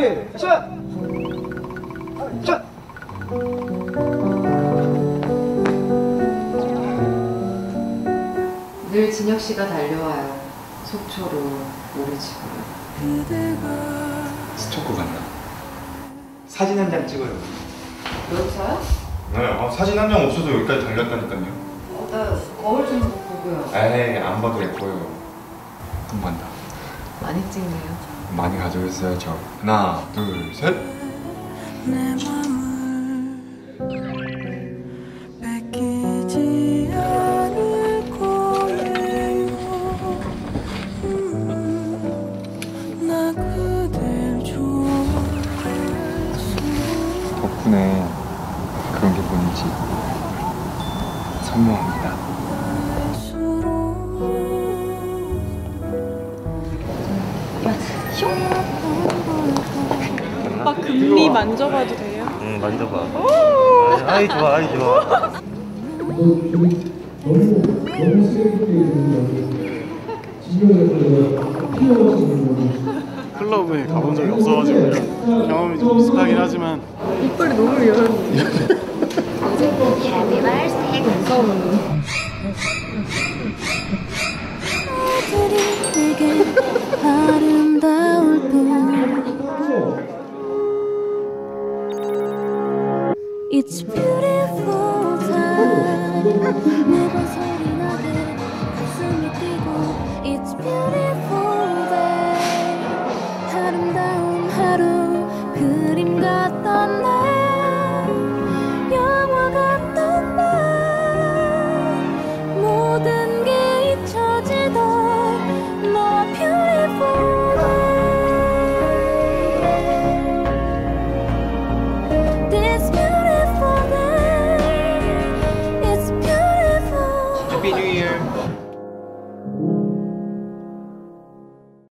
시작! 늘 진혁 씨가 달려와요. 속초로, 모래집으로. 스토커 간다. 사진 한 장 찍어요. 여기서요? 네, 사진 한 장 없어도 여기까지 달렸다니까요. 나 거울 좀 보고요. 에이, 안 봐도 예뻐요. 한 번 더. 많이 찍네요. 많이 가져오셨어야죠. 하나, 둘, 셋. 내 맘을 뺏기지 않을 거예요. 나 그댈 좋아했어. 덕분에 그런 게 뭔지 선명합니다. 오빠 금리 만져봐도 돼요? 응, 만져봐. 아이 좋아, 아이 좋아. 클럽에 가본 적이 없어가지고 경험이 좀 익숙하긴 하지만 이빨이 너무 열었네. Happy birthday.